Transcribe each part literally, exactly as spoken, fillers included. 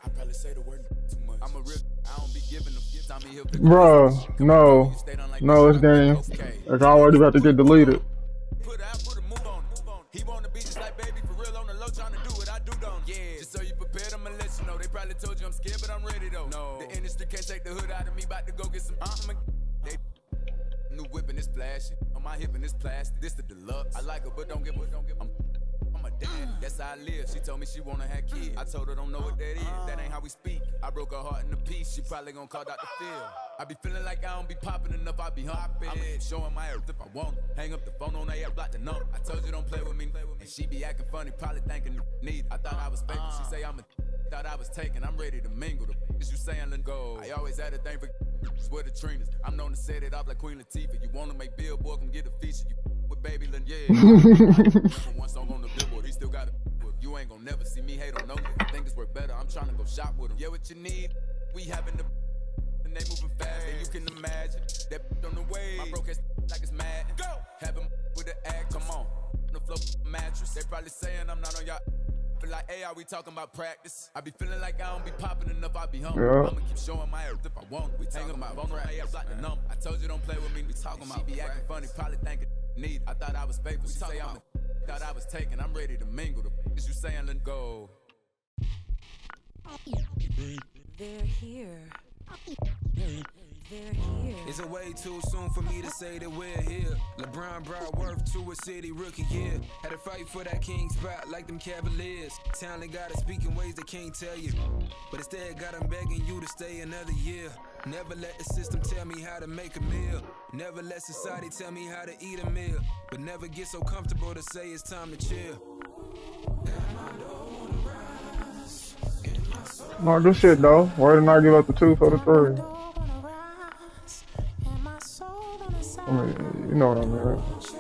I probably say the word too much. I'm a real. I don't be giving them. Bro, no, no, this game is already about to get deleted. Put out, put a move on, move on. He wanna be just like baby for real on the low, trying to do what I do, don't. Yeah, just so you prepared, I'ma let you know. They probably told you I'm scared, but I'm ready though. No, the industry can't take the hood out of me. About to go get some. Uh, they new whipping is flashy on my hip and it's plastic. This the deluxe. I like her, but don't give, but don't give. I'm I'm a dad, that's how I live. She told me she wanna have kids. I told her don't know what that is. That ain't how we speak. I broke her heart in a piece. She probably gonna call Doctor Phil. I be feeling like I don't be popping enough. I be humping. I'ma keep showing my ass if I want it. Hang up the phone on her, block the number. I told you don't play with me. And she be acting funny, probably thinking need. I thought I was faking. She say I'm a thought I was taking. I'm ready to mingle. The is you saying let go. I always had a thing for swear the Trinas. I'm known to set it up like Queen Latifah. You wanna make Billboard, come get a feature. You with Baby Lynn, yeah. One song on the Billboard, he still got it. You ain't gonna never see me hate on no nigga. I think it's worth better. I'm trying to go shop with him. Yeah, what you need? We having the and they moving fast, and you can imagine that on the way. My broke ass like it's mad. Go have him with the act. Come on, on the floor mattress. They probably saying I'm not on y'all. Feel like, hey, are we talking about practice? I be feeling like I don't be popping enough. I be hungry. Yeah. I'ma keep showing my ass if I want it. We talking about phone on A I block the number. I told you don't play with me. We talking about. She be acting funny, probably thinking need. I thought I was faithful. She say I'm a thought I was taken. I'm ready to mingle. The is you saying let go. They're here. They're here. It's a way too soon for me to say that we're here. LeBron brought worth to a city rookie year. Had to fight for that king spot like them Cavaliers. Talent gotta speak in ways they can't tell you, but instead got them begging you to stay another year. Never let the system tell me how to make a meal. Never let society tell me how to eat a meal. But never get so comfortable to say it's time to chill. No, good shit though. Why didn't I give up the two for the three? I mean, you know what I mean.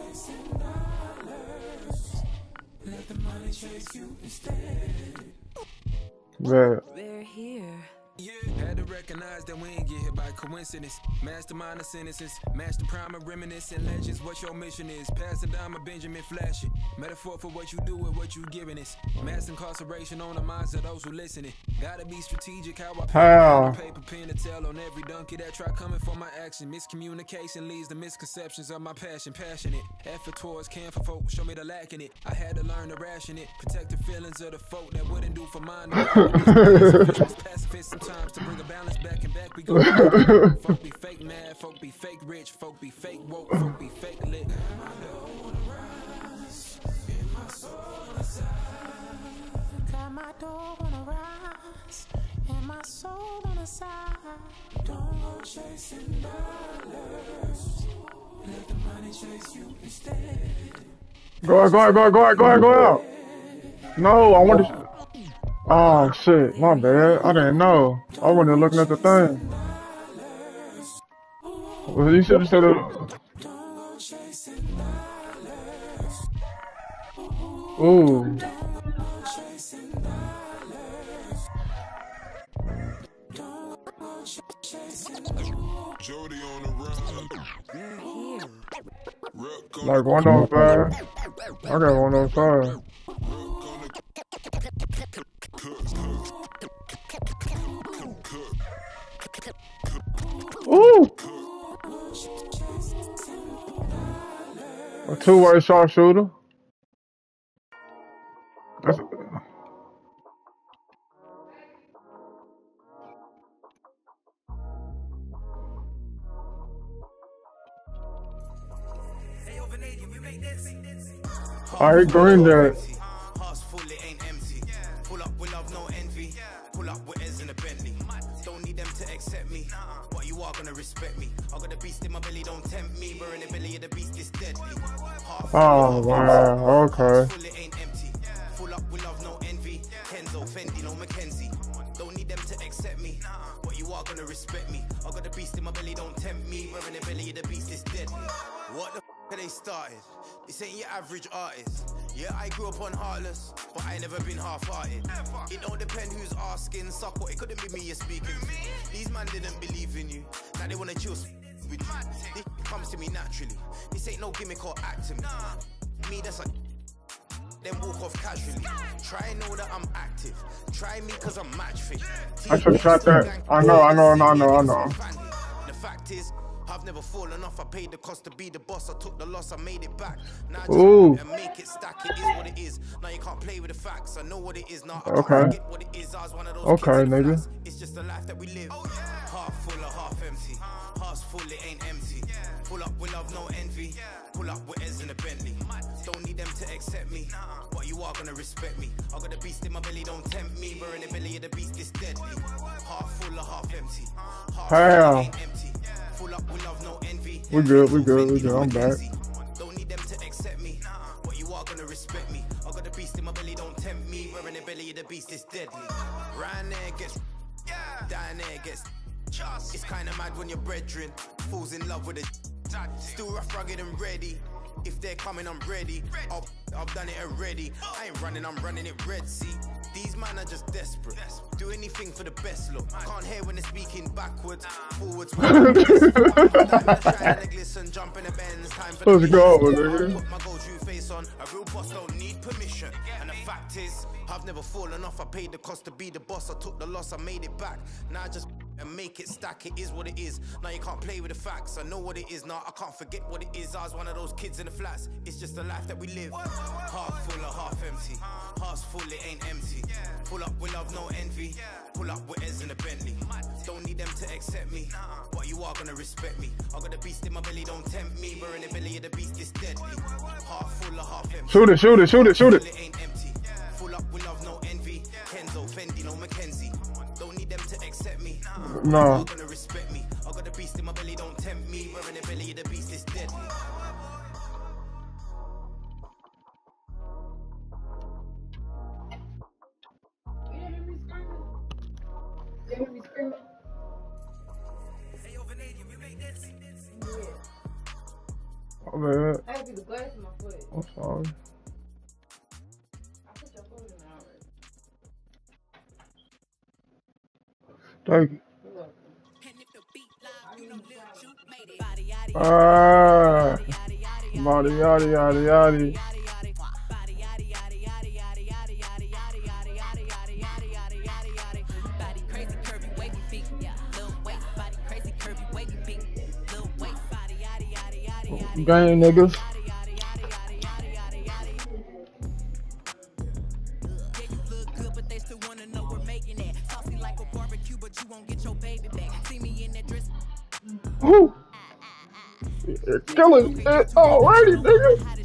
Right? They're here. Yeah, had to recognize that we ain't get hit by coincidence. Mastermind of sentences, master prime of reminiscent legends. What your mission is, pass it down, my Benjamin Flash it. Metaphor for what you do with what you giving us. Mass incarceration on the minds of those who listening. Gotta be strategic how I How? paper pen to tell on every donkey that try coming for my action. Miscommunication leads to misconceptions of my passion. Passionate effort towards can for folk, show me the lack in it. I had to learn to ration it, protect the feelings of the folk that wouldn't do for mine. Pacifist sometimes to bring a balance back and back we go. Folk be fake mad, folk be fake rich, folk be fake woke, folk be fake lit. Got my dog on the rise and my soul on the side. Don't go chasing dollars. Let the money chase you instead. Go out, go out, go out, go out, go out, go out. No, I want to. Oh shit, my bad. I didn't know. I wasn't looking at the thing. Well, you should have said it. Ooh. Jody on the run. They're here. Like one oh five. I got one oh five. Ooh! A two-way sharpshooter. That's I hate green that. Hearts full, it ain't empty. Pull up with love, no envy. Pull up with Ez in a Bentley. Don't need them to accept me, but you are gonna respect me. I got the beast in my belly, don't tempt me. We're in the belly of the beast, is deadly. Oh wow, okay. Full, it ain't empty. Full up with love, no envy. Kenzo, Fendi, no Mackenzie. Don't need them to accept me, but you are gonna respect me. I got the beast in my belly, don't tempt me. We're in the belly of the beast, is deadly. What the f are they started? This ain't your average artist. Yeah, I grew up on Heartless, but I never been half-hearted. It don't depend who's asking, suck what, it couldn't be me you're speaking to. These man didn't believe in you, now they wanna chill with you. This comes to me naturally. This ain't no gimmick or acting. Me, that's like then walk off casually. Try and know that I'm active. Try me cause I'm match fit. I should have shot that. I know, I know, I know, I know, I know. The fact is, I've never fallen off. I paid the cost to be the boss. I took the loss, I made it back. Now I just Ooh. and make it stack. It is what it is. Now you can't play with the facts. I know what it is now. I Okay. can't forget what it is. I was one of those Okay, kids in nigga. flats. It's just the life that we live. Half full or half empty. Heart's full, it ain't empty. Pull up with love, no envy. Pull up with Ez in a Bentley. Don't need them to accept me, but you are gonna respect me. I got a beast in my belly, don't tempt me. We're in the belly of the beast, it's deadly. Half full or half empty. Half Damn. full, it ain't empty. Full up with love, no envy. We good, we good, we good. I'm back. Don't need them to accept me, but you are gonna respect me. I got a beast in my belly, don't tempt me. We're in the belly of the beast, it's deadly. Round there gets, down there gets. It's kinda mad when your brethren falls in love with a. Still rough, rugged and ready. If they're coming, I'm ready. I'll, I've done it already. I ain't running, I'm running it red. See, these man are just desperate. Do anything for the best look. Can't hear when they're speaking backwards, forwards. Glisten, jump in the Benz. Time for Let's go, nigga. Put my gold true face on. A real boss don't need permission. And the fact is, I've never fallen off. I paid the cost to be the boss. I took the loss, I made it back. Now I just and make it stack. It is what it is. Now you can't play with the facts. I know what it is. Now I can't forget what it is. I was one of those kids in the flats. It's just the life that we live. Half full or half empty. Heart's full, it ain't empty. Pull up with love, no envy. Pull up with Ez in a Bentley. Don't need them to accept me, but you are gonna respect me. I got a beast in my belly, don't tempt me. We're in the belly of the beast, it's deadly. Half full or half empty. Shoot it, shoot it, shoot it, shoot it. It ain't empty. Full up with love, no envy. Kenzo, Fendi, no Mackenzie. Don't need them to accept me. No. You're gonna respect me. I got a beast in my belly, don't tempt me. We're in the belly of the beast, it's deadly. Oh man, I had to be the glass in my foot. I'm sorry. I put your foot in there already. Thank you. You're welcome. Ah, body, yada, yada, yada. Gang niggas. Woo! You're killing it already, nigga.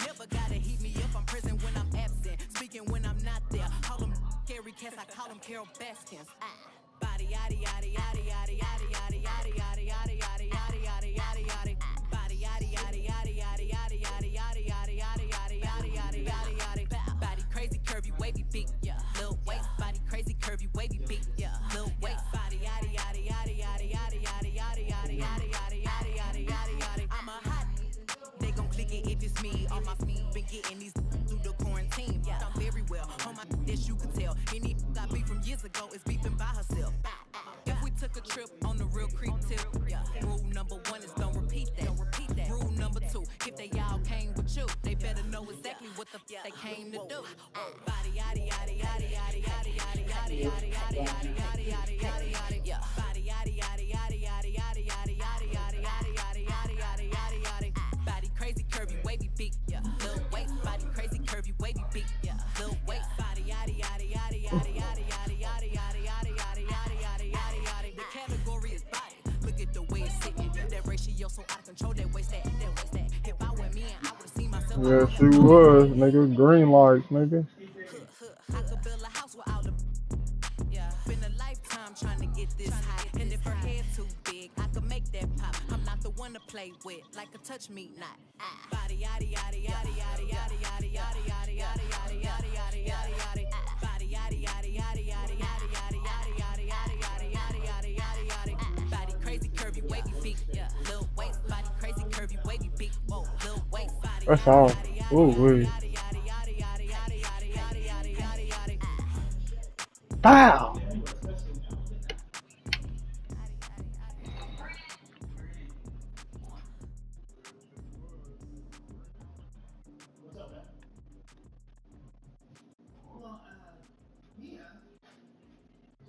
Body crazy, curvy, wavy, big, yeah. Lil waist, body crazy, curvy, wavy, big, yeah. Lil waist, body, yada, yada, yada, yada, yada, yada, yada, yada, yada, yada, yada, yada, yada, yada. I'm a hot. They gon' click it if it's me. On my feet, been getting these through the quarantine. Yeah, I'm very well. On my this you can tell. Any got beef from years ago is beefing by herself. If we took a trip on the real creep tip, yeah. Rule number one is don't repeat that. Don't repeat that. Rule number two, if they all came with you, they better know exactly what the f they came to do. Body yada yada yada yada yada yada yada yada yada yada yada yada yada yada yeah. Body yada yada yada yada yada yada yada yada yada yada yada yada yada yada. Body crazy, curvy, wavy, big, yeah. Lil waist, body crazy, curvy, wavy, big, yeah. Lil waist, body yada yada yada yada yada yada yada yada yada yada yada yada yada yada. The category is body. Look at the way it's sitting. That ratio so out of control. That waist that, that waist that. If I were me, I would've seen myself. Yeah, she was, nigga. Green lights, nigga. I could build a house without a. Yeah, been a lifetime trying to get this high. And if her head too big, I could make that pop. I'm not the one to play with, like a touch me not. Body yada yada yada yada yada yada yada yada yada yada yada yada yada yada. Body yada yada yada yada yada yada yada yada yada yada yada yada yada yada. Body crazy, curvy, wavy, big, yeah. Lil waist, body crazy, curvy, wavy, big, whoa. Lil waist, body. That's all. Ooh, wait. Bow.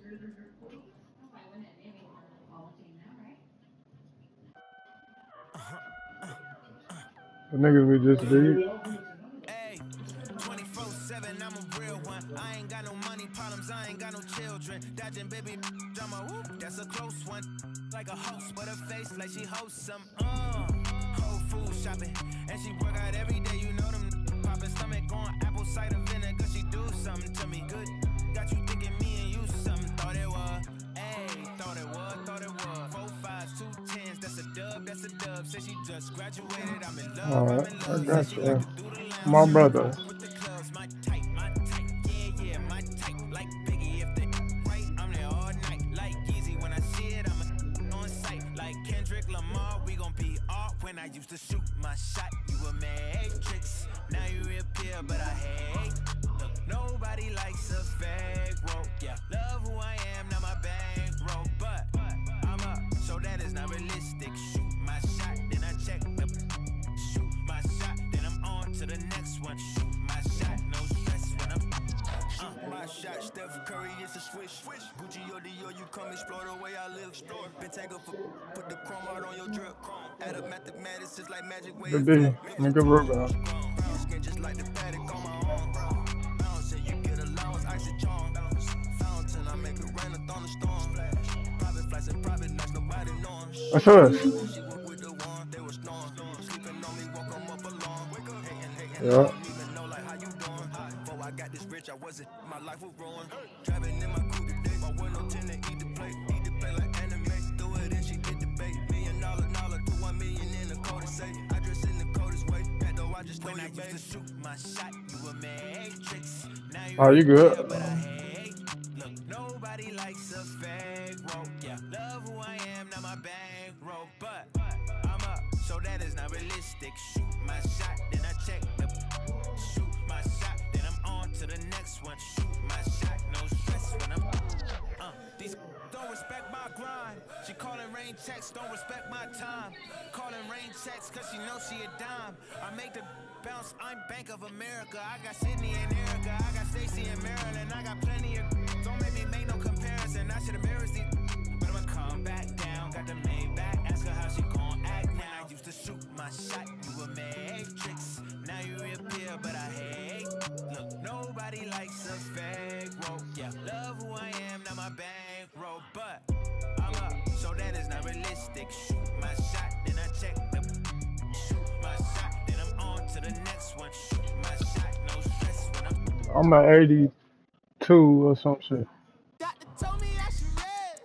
The niggas we just did. Hey, twenty-four seven, I'm a real one. I ain't got no money problems, I ain't got no children. Dodging baby drama, whoop, that's a close one. Like a host, but her face like she hosts some. Uh, whole food shopping, and she work out every day. You know them popping stomach on apple cider vinegar. She do something to me good. Got you thinking me and you something. Thought it was, hey, thought it was, thought it was. Four fives, two tens, that's a dub, that's a dub. Said she just graduated, I'm in love. All right, I got you. My brother. With the clubs, my type, my type, yeah, yeah, my type. Like Biggie, if they right, I'm there all night. Like Yeezy, when I see it, I'm a, on sight. Like Kendrick Lamar, we gon' be off. When I used to shoot my shot, you a matrix. Now you reappear, but I hate. Look, nobody likes a fake rope. Yeah, love who I am, not my bankroll. But I'm up, so that is not realistic. Shoot my shot, then I check the. Shoot my shot, then I'm on to the next one. Shoot my shot, no stress when I'm. Uh, my shot, Steph Curry, it's a swish. Gucci or Dior, you come explore the way I live. Been tangled for put the chrome out on your drip. Add up mathematics, it's like magic way. Good day. Nigga Ruga. Skin just like the paddock on my arm. Bounce and you get allowance, ice and charm. Fountain, I make it rain, a thunderstorm. Private flights and private nights, nobody knowing. What's yours? She went with the one, they was snoring. Sleeping on me, woke 'em up alone. Hating, hating, Yeah. I don't even know like how you doing. Before I got this rich, I wasn't, my life was ruined. Driving in my coupe today, my window tend to eat the plate. Eat the plate like anime, throw it in, she get the bait. Million dollar, dollar, to one million in the code to say. I dress in the coldest way, that though I just know you used to shoot my shot, you a matrix. Now you Oh, you good? but I hate. Look, nobody likes a fake rope. Yeah, love who I am, not my bankroll. But I'm up, so that is not realistic. Shoot my shot, then I check the. Shoot my shot, then I'm on to the next one. Shoot my shot, no stress when I'm. Uh, these don't respect my grind. She calling rain checks, don't respect my time. Calling rain checks, cause she knows she a dime. I make the bounce, I'm Bank of America. I got Sydney and Erica, I got Stacy and Maryland. I got plenty of. Don't make me make no comparison. I should embarrass these. But I'ma come back down, got the maid back. Ask her how she gon' act now. I used to shoot my shot, you a matrix. Now you reappear, but I hate. Look, nobody likes a fake rope. Yeah, love who I am, not my bankroll. But I'm up, so that is not realistic. Shoot my shot, then I check the. Shoot my shot, then I'm on to the next one. Shoot my shot, no stress when I'm. I'm at eighty-two or some shit. Doctor told me I should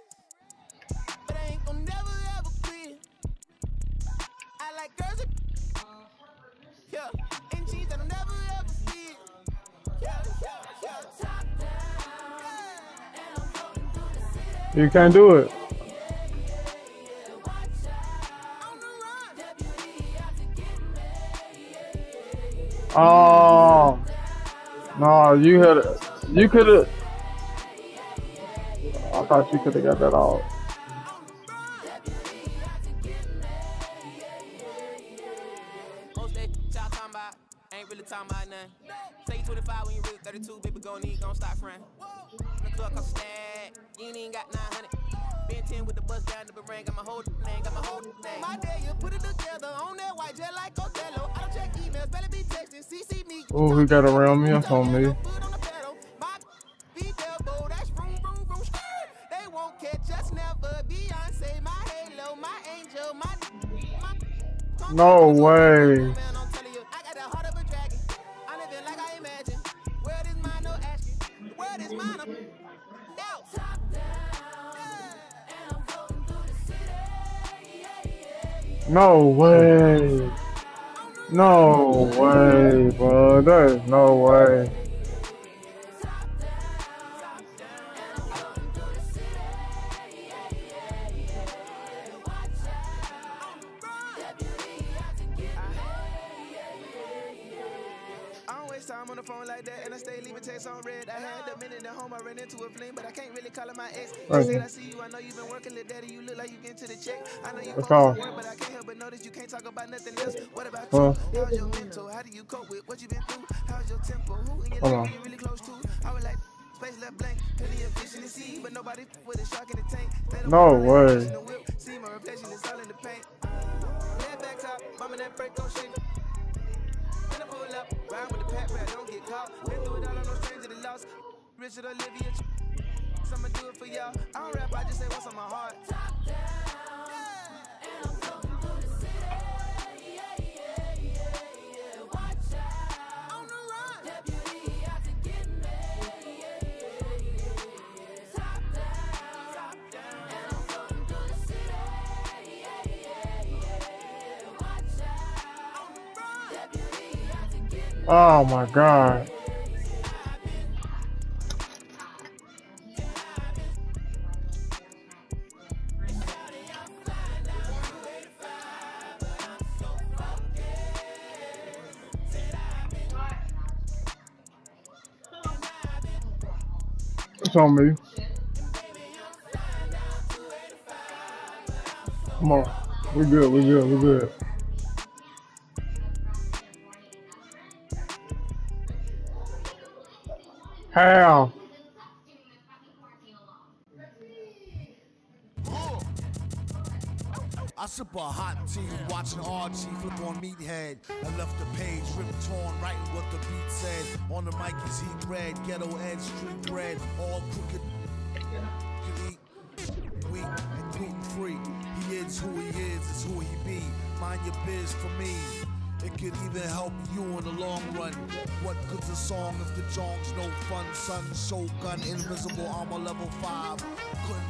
rest, but I ain't gon' never ever quit. I like girls that, yeah, and jeans that'll never ever fit. Yeah, yeah, yeah. Top down, and I'm floating through the city. You can't do it. On the run, deputy out to get me. Oh. No, you had you could have. I thought you could have got that off. Most that y'all talking about ain't really talking about nothing. Say you twenty-five when you really thirty-two, baby, gon' need, gon' stop friend. The club cost stack, you ain't even got nine hundred. Been ten with the bus down the brain, got my whole thing, got my whole thing. My day, you put it together on that white jet like Othello. I don't check emails, better be texting, C C me. Oh, he got around me. That's on me. They won't catch us never. Beyonce, my halo, my angel, my. No way. Man, I'm telling you, I got the heart of a dragon. I live it like I imagine. Word is mine, no asking. The word is mine. I'm now. Top down, and I'm floating through the city. No way. No way, bro. There is no way. Time on the phone like that, and I stay leaving text on red. I had a minute at home, I ran into a fling, but I can't really call it my ex. Right. She said, I see you, I know you've been working, little daddy. You look like you getting to the check. I know you That's focus all. on work, but I can't help but notice you can't talk about nothing else. What about Huh? you? How's your mental? How do you cope with what you've been through? How's your tempo? Who in your Hold life on. are you really close to? I was like, Space left blank, plenty of fish in the sea, but nobody with a shark in the tank. No way. See my reflection is all in the paint. Head back top, bombing that break on shit. Then I pull up, ride with the pack where I don't get caught. Been through it all, I'm no stranger to loss. Richard Olivia, I'ma do it for y'all. I don't rap, I just say what's on my heart. Top down, and I'm floating through the city. Yeah, yeah, yeah, yeah. Watch out, on the run. Deputy out to get me. Yeah, yeah, yeah. Top down, top down, and I'm floating through the city. Yeah, yeah, yeah. Watch out, on the run. Deputy out to get me. Oh my God. It's on me. Come on. We good, we good, we good. How? I sip a hot tea, watching Archie flip on Meathead. I left the page, ripped torn, writing what the beat said. On the mic is heat red, ghetto edge, street bread, all crooked. Can eat wheat and gluten free. He is who he is, is who he be. Mind your biz for me. It could even help you in the long run. What good's a song if the jong's no fun? Sun, Shogun, invisible armor level five. Couldn't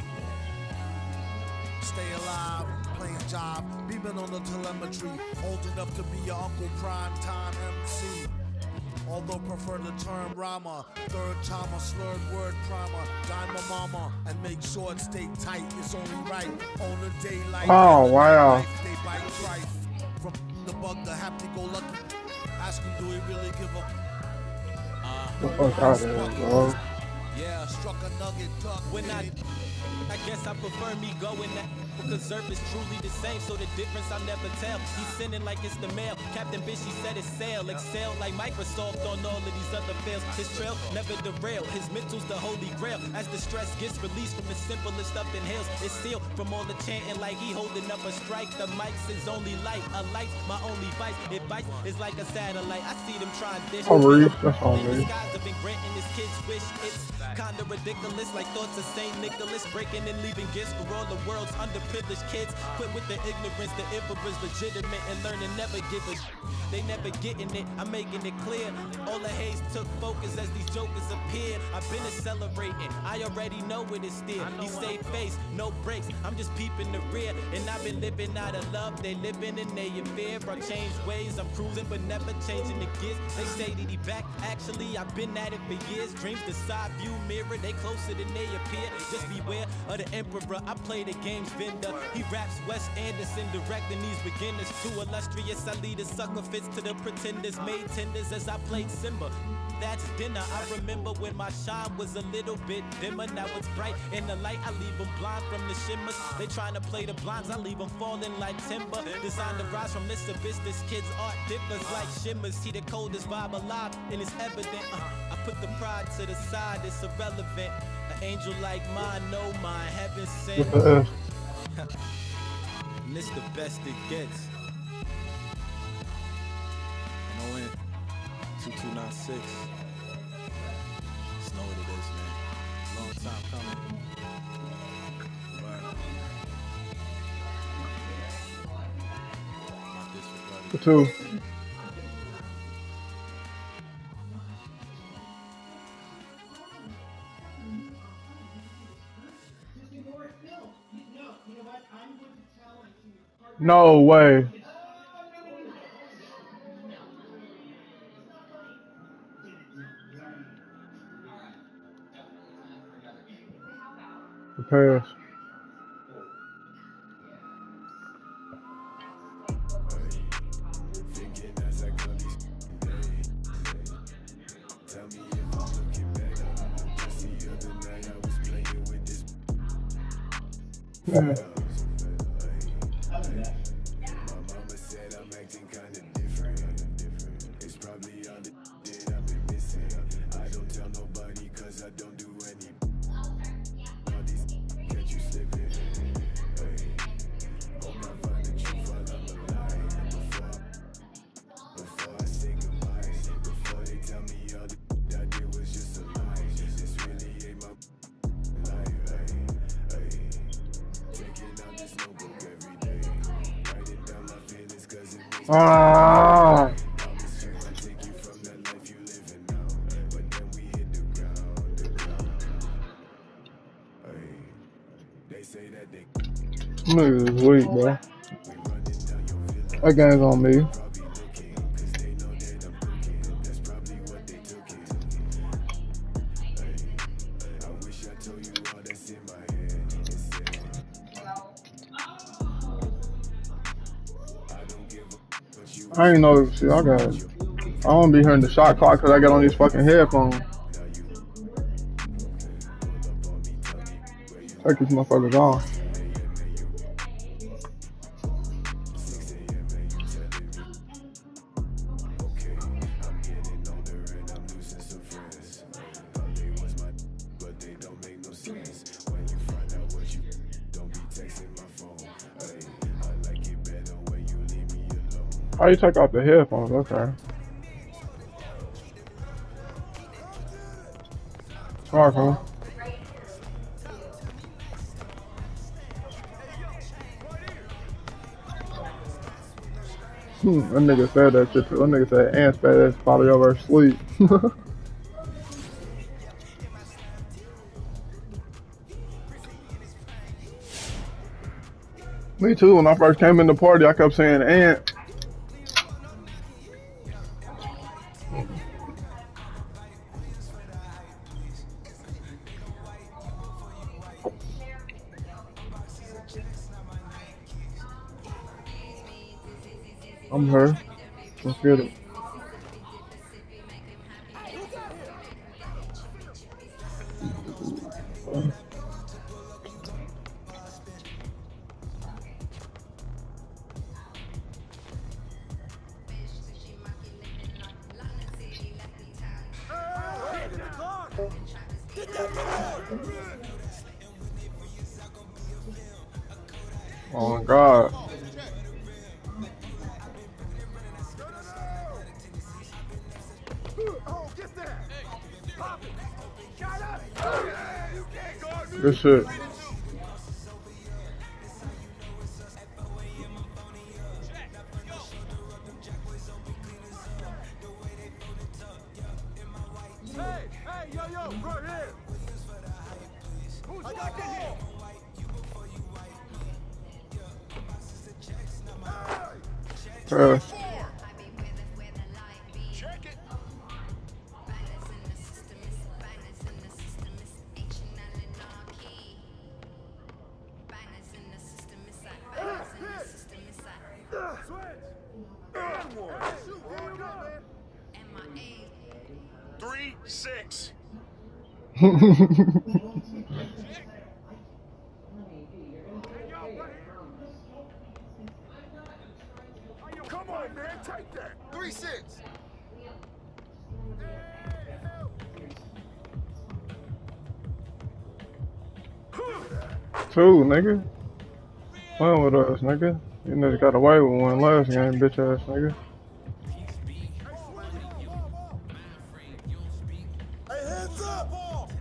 stay alive, playing job, beaming on the telemetry. Old enough to be your Uncle Prime Time M C. Although prefer the term Rama, third time a slurred word primer. Dime my mama and make sure it stay tight. It's only right on the daylight. Oh wow. They bite trife. From the bug to happy-go-lucky. Ask him, do he really give a uh, the fuck out of here, bro. Yeah, struck a nugget, duck. When I, I guess I prefer me going that. Because Zerp is truly the same, so the difference I'll never tell. He's sending like it's the mail. Captain Bishy said it's sail. Excel like Microsoft on all of these other fails. His trail never derail. His mental's the holy grail. As the stress gets released from the simplest stuff inhales, it's sealed from all the chanting like he holding up a strike. The mic's his only light. A light's my only vice. It bites is like a satellite. I see them trying dish. Oh, Reese, that's all Reese. Skies have been granting his kids wish. It's kinda ridiculous, like thoughts of Saint Nicholas breaking and leaving gifts for all the world's underprivileged kids. Quit with the ignorance, the emperor's legitimate and learning never give a. They never getting it, I'm making it clear. All the haze took focus as these jokers appeared. I've been accelerating, I already know it is still. He stay face, no breaks, I'm just peeping the rear. And I've been living out of love, they living in their fear. I changed ways, I'm cruising but never changing the gears. They say that he back, actually I've been at it for years. Dreams the side view mirror, they closer than they appear. Just beware of the emperor, I play the game's vendor. He raps Wes Anderson, directing these beginners. Too illustrious, I lead a sucker fits to the pretenders. Made tenders as I played Simba. That's dinner. I remember when my shine was a little bit dimmer. Now it's bright in the light, I leave them blind from the shimmers. They trying to play the blinds, I leave them falling like timber. Designed to rise from this abyss, this kid's art differs like shimmers. See the coldest vibe alive, and it's evident. Uh, I put the pride to the side, it's irrelevant. An angel like mine, no mine, heaven sent. And it's the best it gets. And O N two two nine six. Just know what it is, man. Long time coming. Right. The two. No way. The pass. Yeah. I don't Ah. Niggas is weak, bro. That game's on me. I ain't know shit. I got. I don't be hearing the shot clock because I got on these fucking headphones. Take these motherfuckers off. Oh, you take off the headphones, okay. Alright, cool. Hmm, that nigga said that shit too. That nigga said ants bad ass probably over sleep. Me too, when I first came in the party, I kept saying ant. I'm her. Let's get it. Oh my God. Good shit. Hey, hey, yo, yo, right here. Who's I got here? Uh. Three, six. Come on, man, take that. Three, six. Two, nigga. Playing with us, nigga. You niggas got away with one last game, bitch ass nigga. Hey, hands up!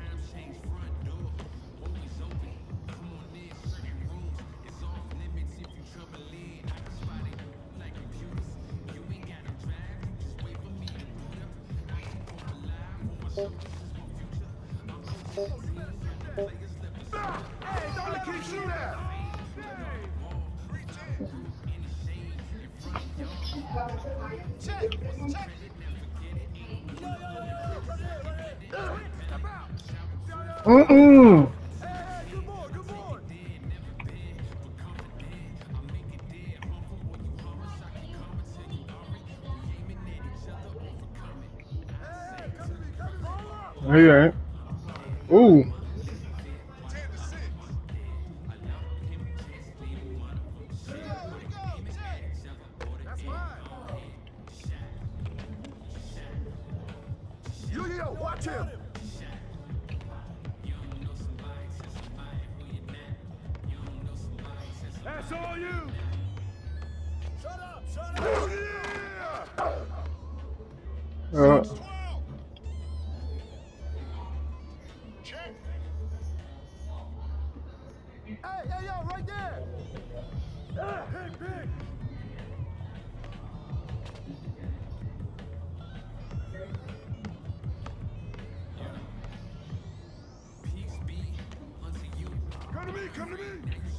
Hey, don't let keep shooting at. Check, check. Mm-mm. He ain't. Ooh. Yo, yo, watch him. That's all you. Shut up, shut up. Yeah. Uh. Check. Hey, hey, yo, right there. Hey, big. to me, come to me.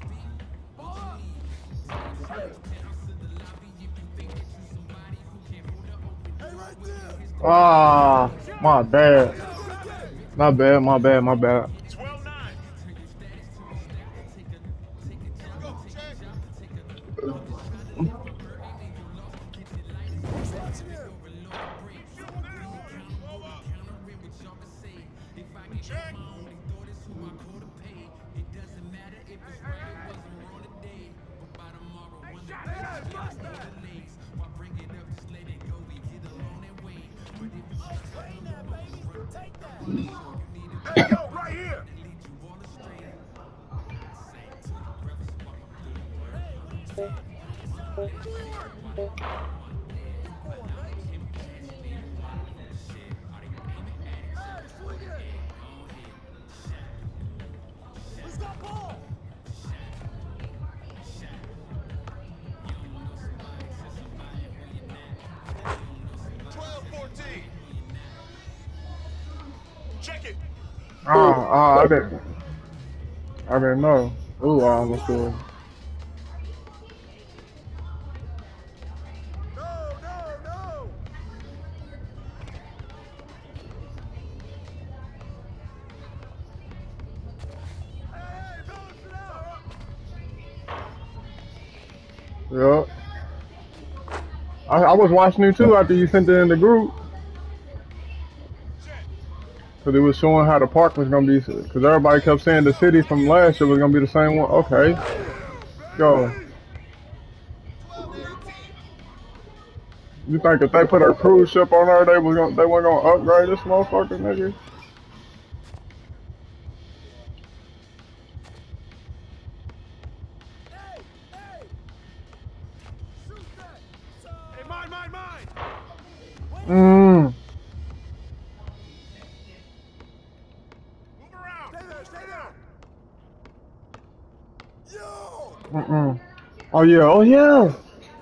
Hey, right there. Ah, my bad. My bad, my bad, my bad. twelve nine. Check. Hey, yo, right here. Who's got ball? twelve fourteen. Check it. Ah, ah, I didn't. I didn't know. Ooh, I almost did. No, no, no. Hey, hey, balance it out. Yep. I, I was watching you too after you sent it in the group. Cause it was showing how the park was gonna be, cause everybody kept saying the city from last year was gonna be the same one. Okay, go. You think if they put a cruise ship on there, they was gonna, they weren't gonna upgrade this motherfucker, nigga? Hey, mine, mine, mine. Mmm. Move around. Stay there, stay there. Yo. Mm-mm. Oh yeah, oh yeah.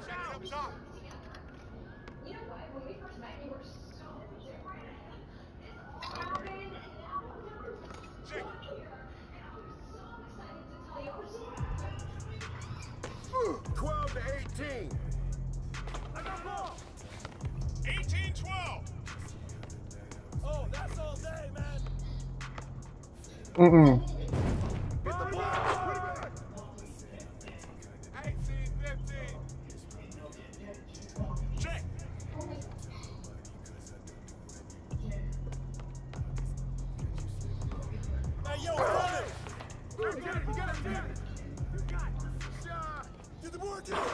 twelve to eighteen. I got ball. eighteen twelve. Oh, that's all day, man. Mm-mm. Get the ball. Put it back. eighteen fifteen. Check. Hey, yo, run it. Get it, get it, get it, get it. You got it. Shot. Get the board, get it.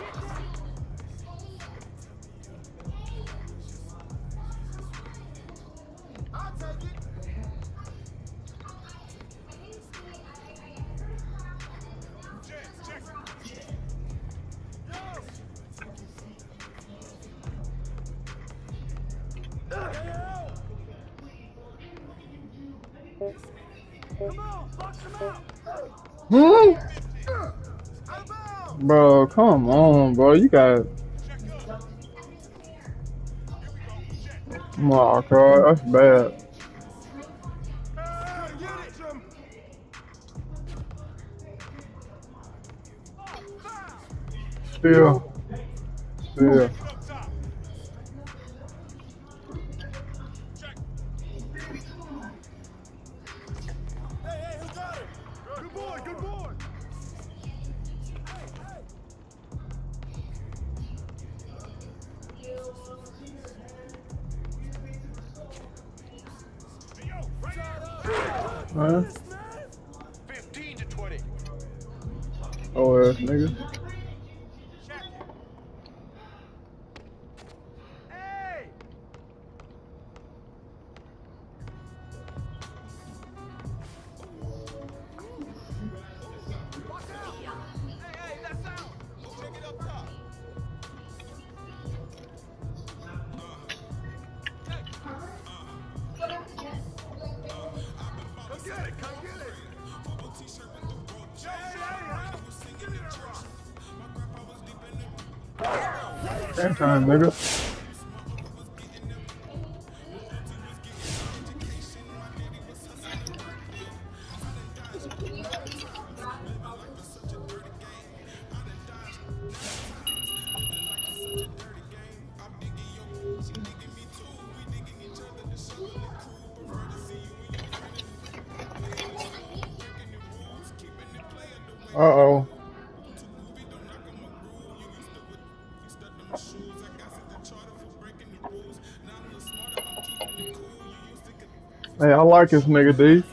I'll take it. Check, check. Yo. Come on, box him out. Hmm? Bro, come on, bro. You got. Oh god, that's bad. Still. Still. Good boy, good boy. Huh? fifteen to twenty. Oh ass nigga. Hey! Watch out! Hey, hey, that's out! Check it up top. Come get it, come get it! Hey, hey, give me that rock! Same time, nigga. Uh-oh. Hey, I like this nigga, D.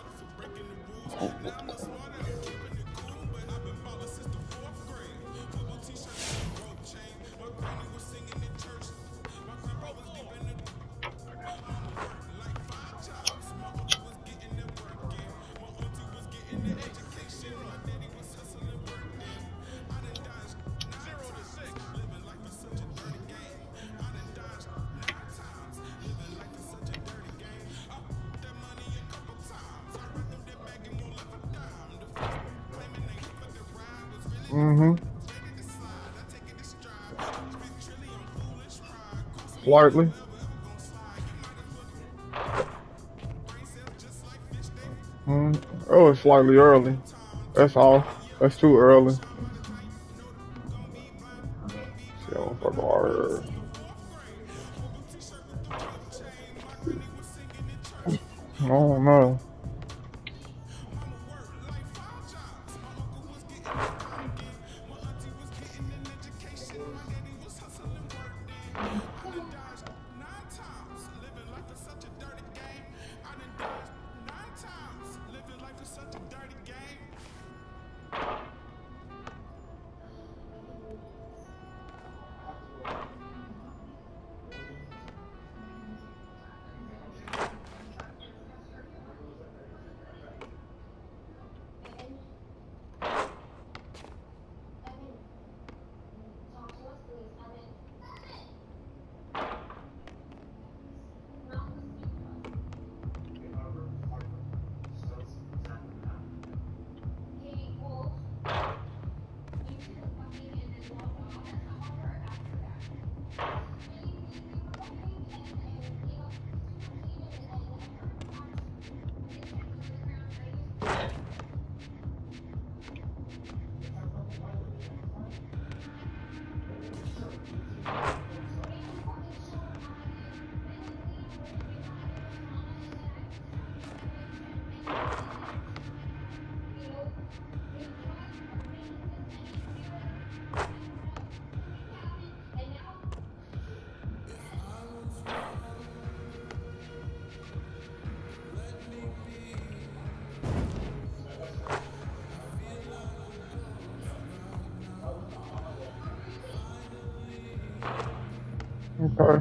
Mm-hmm. Slightly. Mm, oh, it's slightly early. That's all. That's too early. See, I don't fuck hard. I don't know. Okay.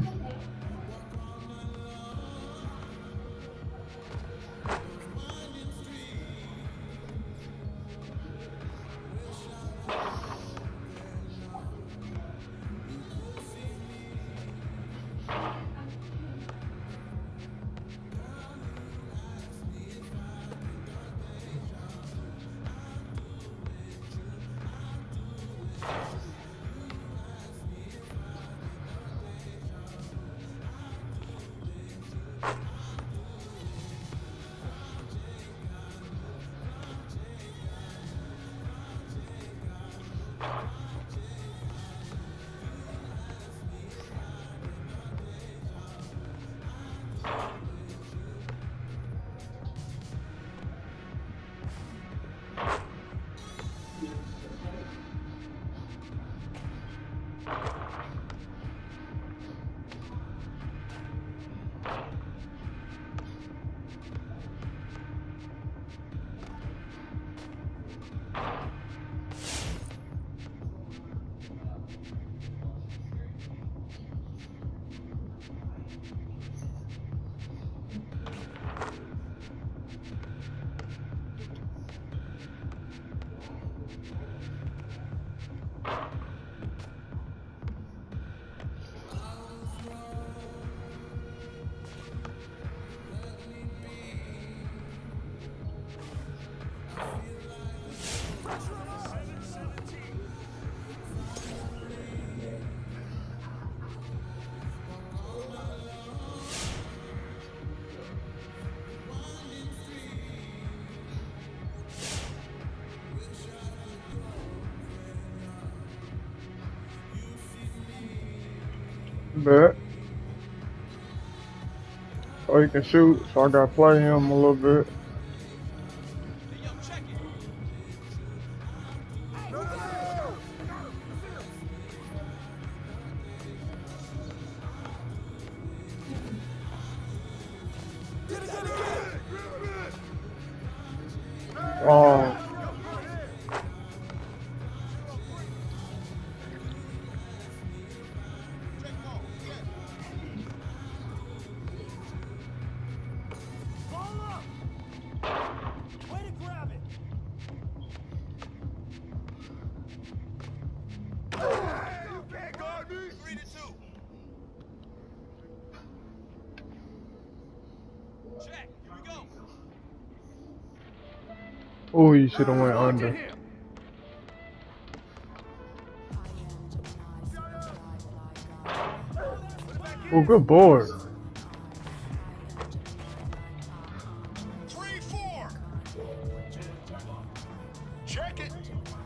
Bet. So he can shoot, so I gotta play him a little bit. Oh. Oh, you should have went under. Oh, good board. Three, four. Check it.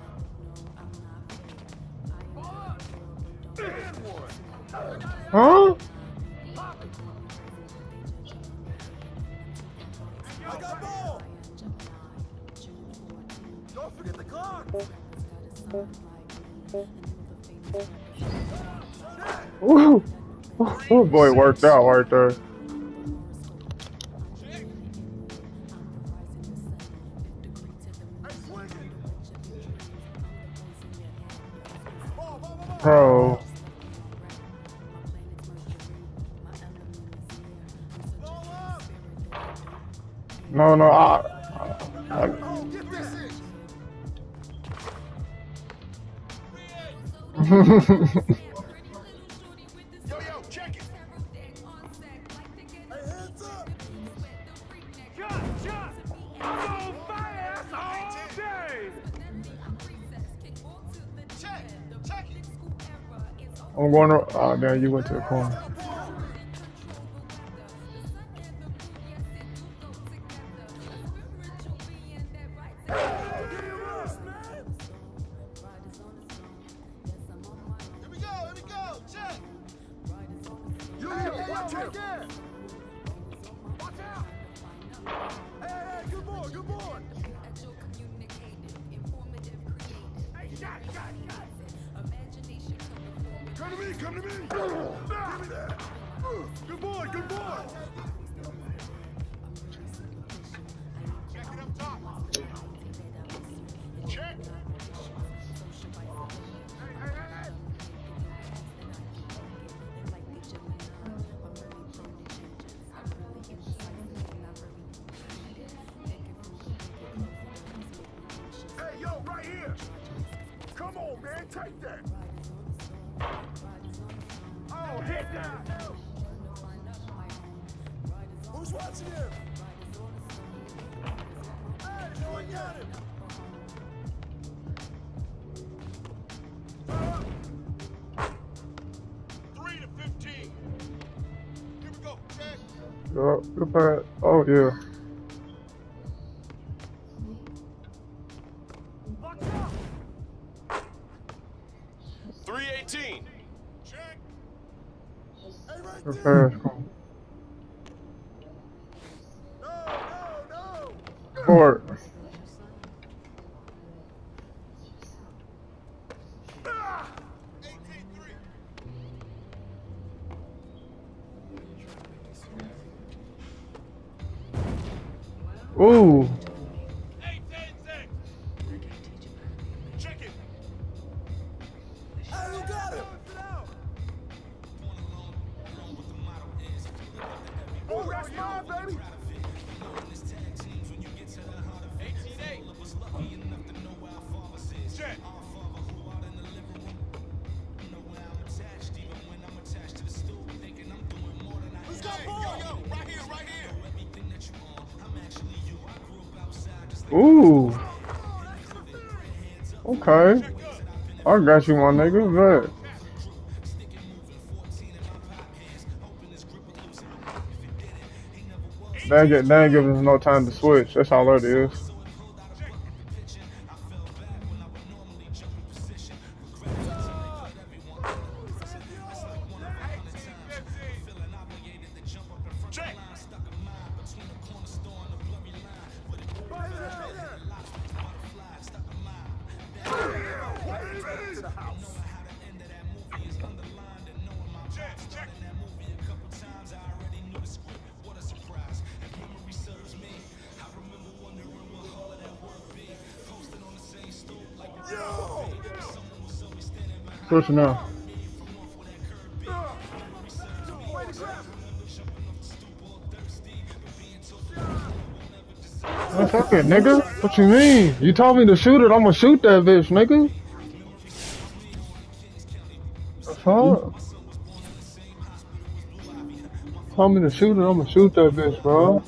And one. Huh? I got ball. Don't forget the clock. Ooh. Oh boy, worked out right there. Bro. No, no, I, I, I Yo, yo, check it. Hey, hands up. Shot, shot. So fast all day. Check, check it. I'm going to, oh, damn, you went to the corner. Come to me, come to me! Give me that! Good boy, good boy! Check it up top. Check! Hey, hey, hey, hey! Hey, yo, right here! Come on, man, take that! Oh, hit that! Who's watching him? Hey, no one got him! Three to fifteen. Here we go, check. Oh, good pass. Oh, yeah. Watch out! Three eighteen. Check. Hey, right Good there. pass. Come No, no, no. Court. Ah! eighteen three. Ooh. eighteen six. Check it. Hey, who got him? Oh, that's mine, baby. eighteen eight. Check. Who's got ball? Yo, yo, right here, right here. Ooh. Okay. I got you, my nigga. Bet. They ain't, get, they ain't giving us no time to switch. That's all that is. Check. Pushing now. That's okay, nigga. What you mean? You told me to shoot it, I'm gonna shoot that bitch, nigga. That's all. Told me to shoot it, I'm gonna shoot that bitch, bro.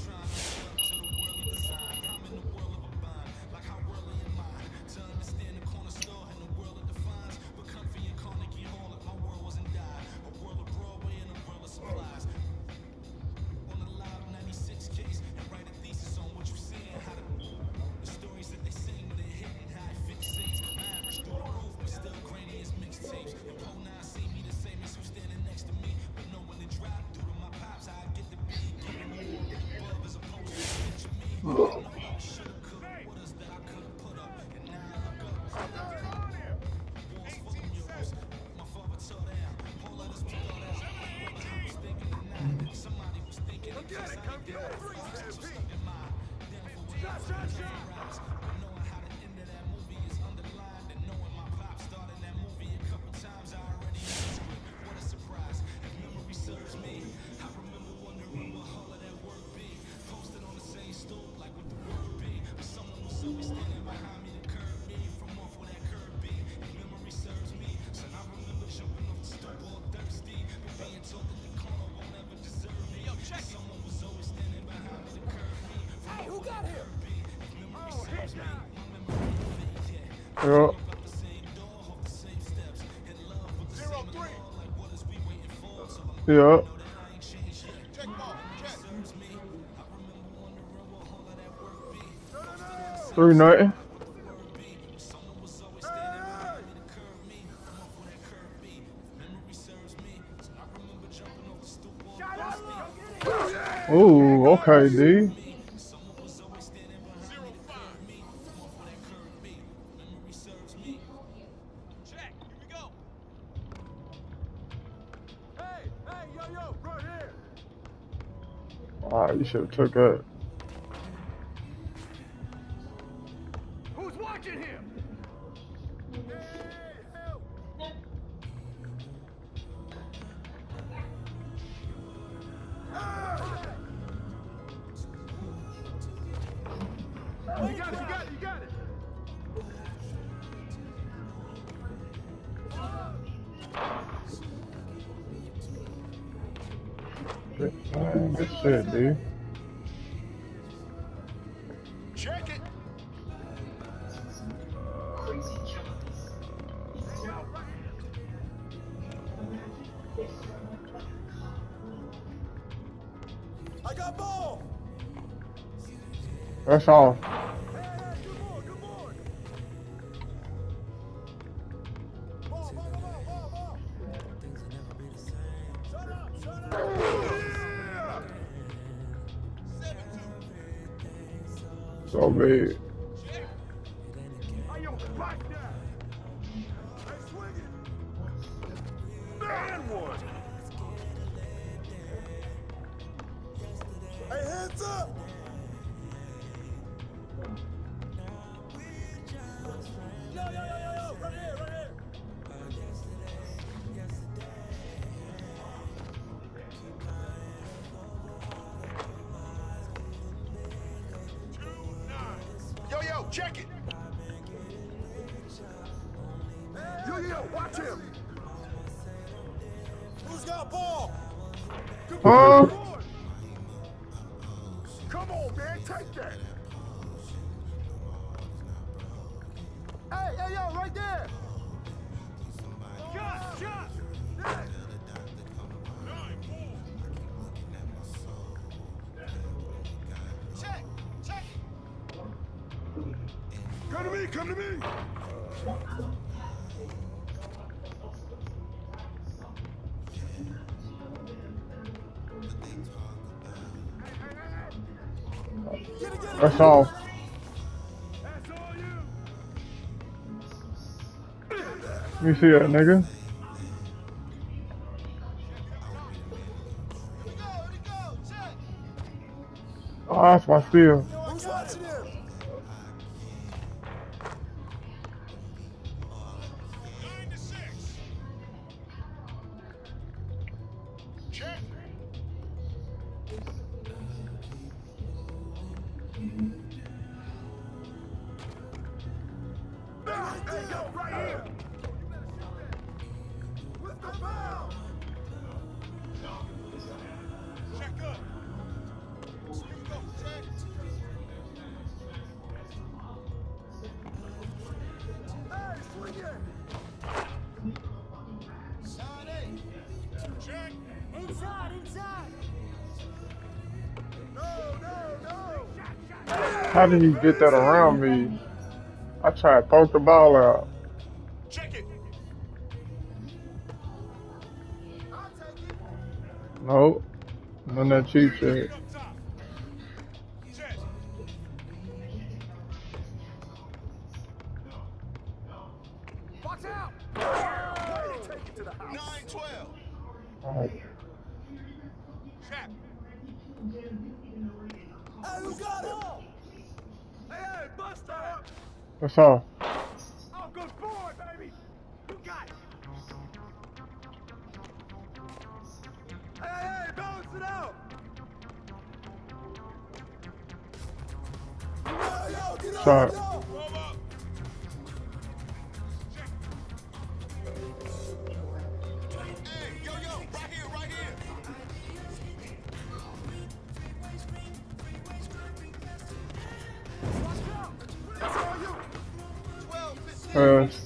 Yeah. Yeah. Three nothing. Ooh, okay, D. Ah, you should have took that. Who's watching him? You got it, you got it, you got it. Man, good shit, dude. Check it. I got ball. That's all. So big. Man one. Hey, hands up. Yo, yo, yo, yo, yo, right here, right here. Yo, yo, check it. Yo, yo, watch him. Who's got ball? Huh? Come on, man, take that. Hey, hey, yo, right there. Shot, shot. There. Check, check. Come to me, come to me. That's all. That's all you. Let me see that, nigga. Oh, that's my steal. Who's watching him? Nine to six. Hey, yo, right here. With the bell. Check up. Here we go, check. Hey, swing it. Side A. Check. Inside, inside. No, no, no. How did he get that around me? I tried to poke the ball out. Check it. Nope. None of that cheap shit. Watch out. Take it to the house. nine twelve. All right. Check. Hey, who got all? Hey, hey, bust up. That's all. Oh, good boy, baby. Who got it? Hey, hey, hey, balance it out. Yo, yo, get up, Shot. yo. Roll up. Hey, yo, yo, right here, right here. Watch out. That's all you. twelve, fifteen. Uh,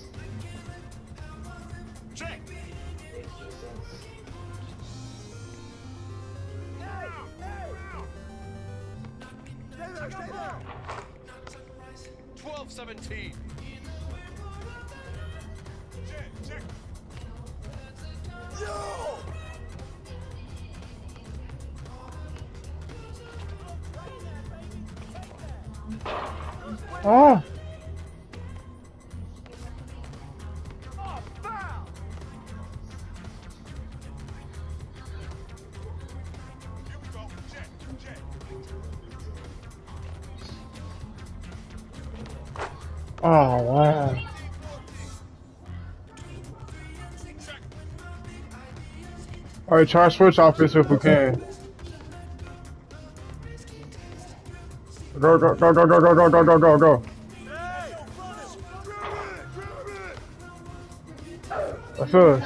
Check. Hey, hey. Stay there, stay there. twelve seventeen. Check, check. Yo! ah. Oh, foul! Here we go. Check, check. Oh, wow. All right, try to switch offense if we can. Go, go, go, go, go, go, go, go, go, go, go. That's us.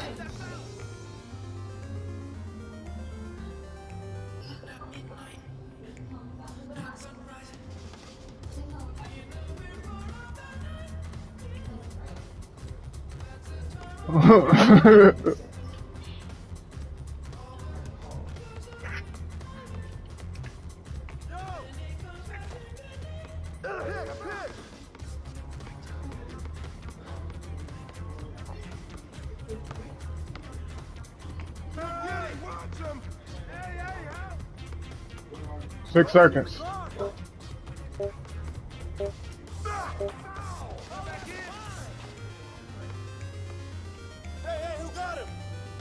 Six seconds. Hey, hey, who got him?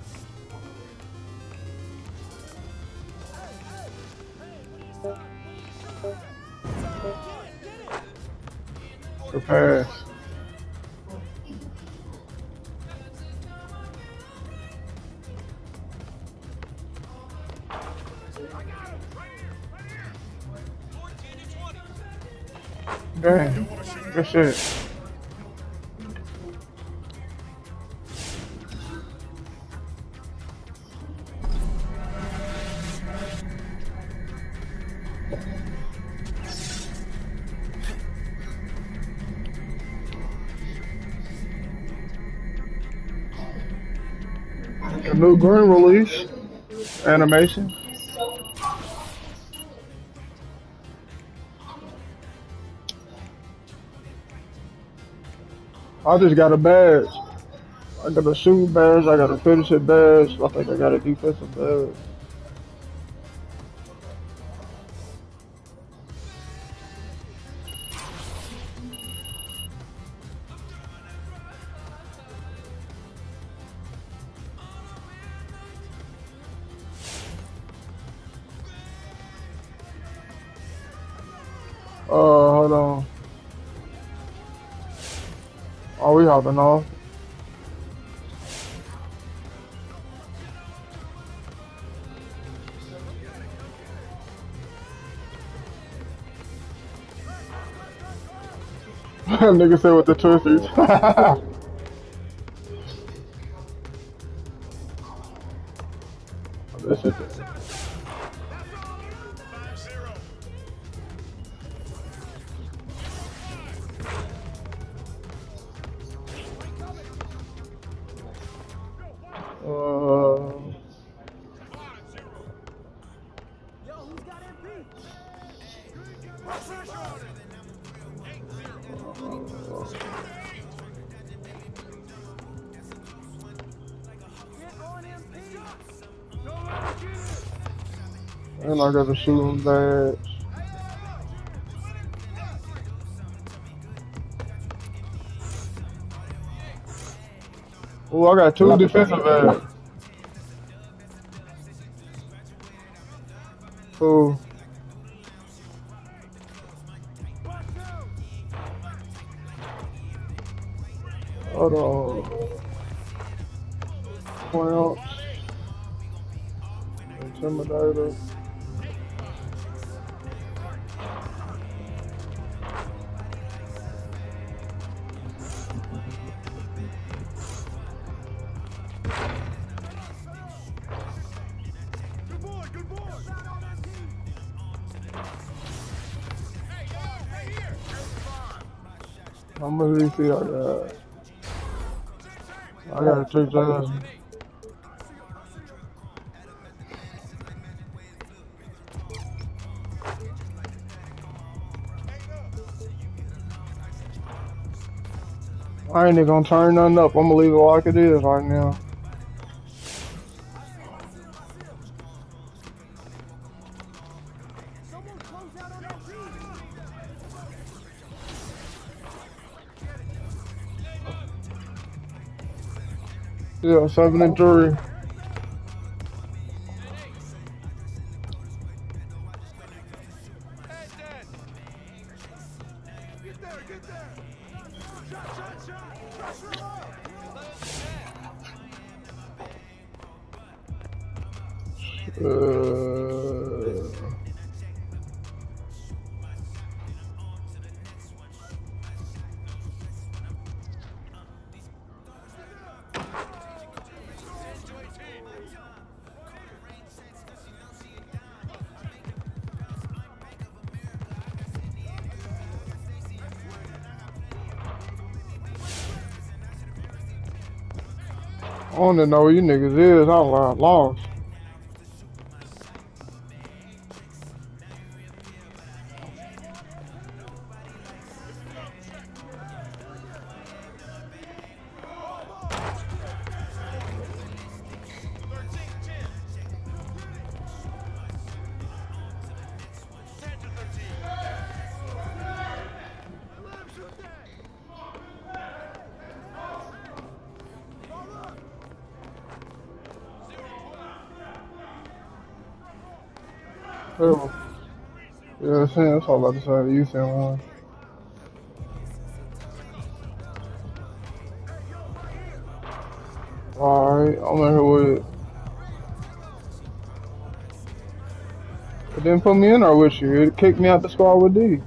Good pass. Dang, good shit. A new green release animation. I just got a badge. I got a shooting badge, I got a finishing badge, I think I got a defensive badge. Uh, hold on. Oh, we hopping off. Nigga said with the twisties. This shit. Uh, and I got the shooting badge. Oh, I got two defensive badges. Oh. Hold on. Clamps. Intimidator. How much do you see I got? I got three thousand. I ain't even gonna turn nothing up. I'm gonna leave it like it is right now. Yeah, seven and three. Uh, I don't even know where you niggas is. I was lost. Oh. Yeah, that's all about to say. You seen one. Alright, I'm in here with it. It didn't put me in there with you. It kicked me out the squad with D.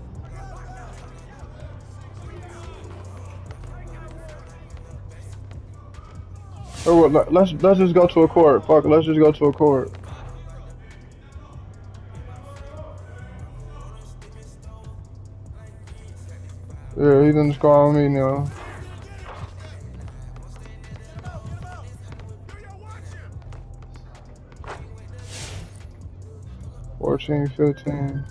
Or what, let's let's just go to a court. Fuck it, let's just go to a court. Yeah, he's in the squad with me now. Fourteen, fifteen.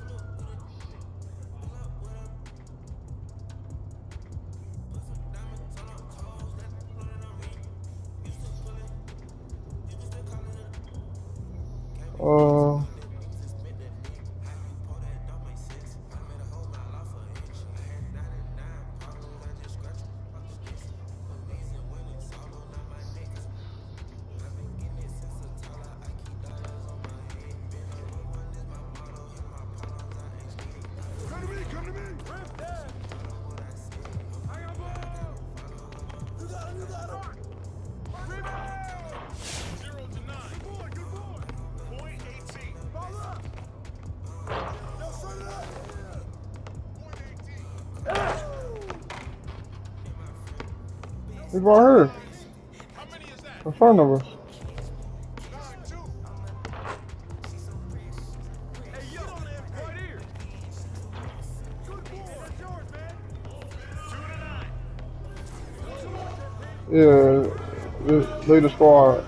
Uh. He's right here. In front of us. Yeah, just lead the squad.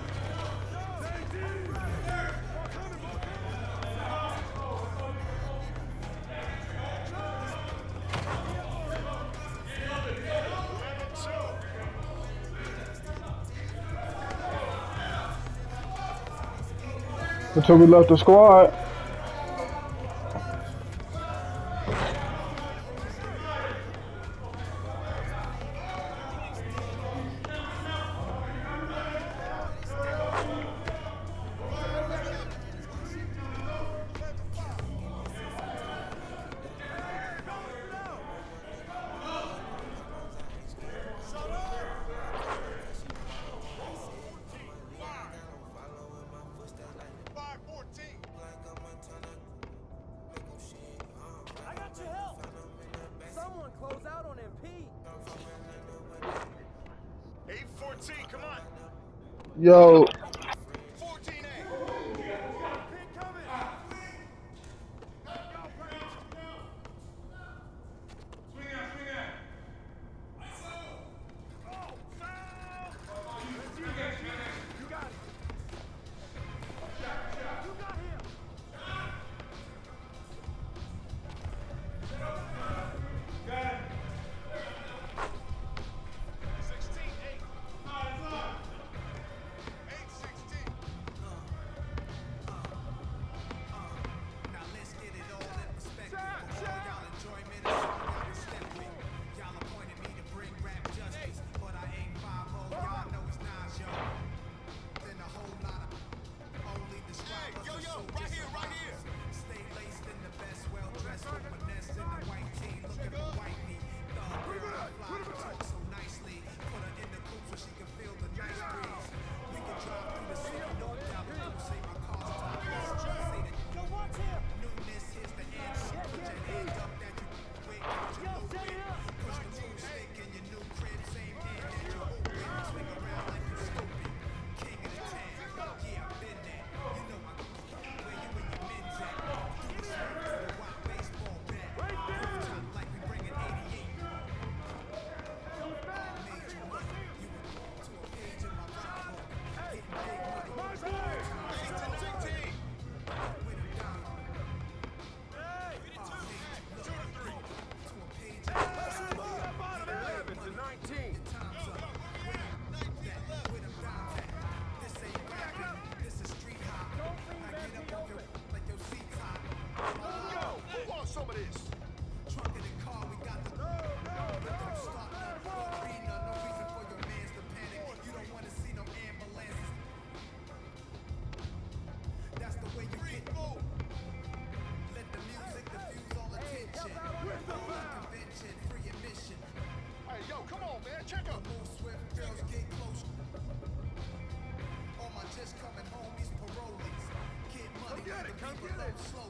Until we left the squad. Yo. Come get it, come get it.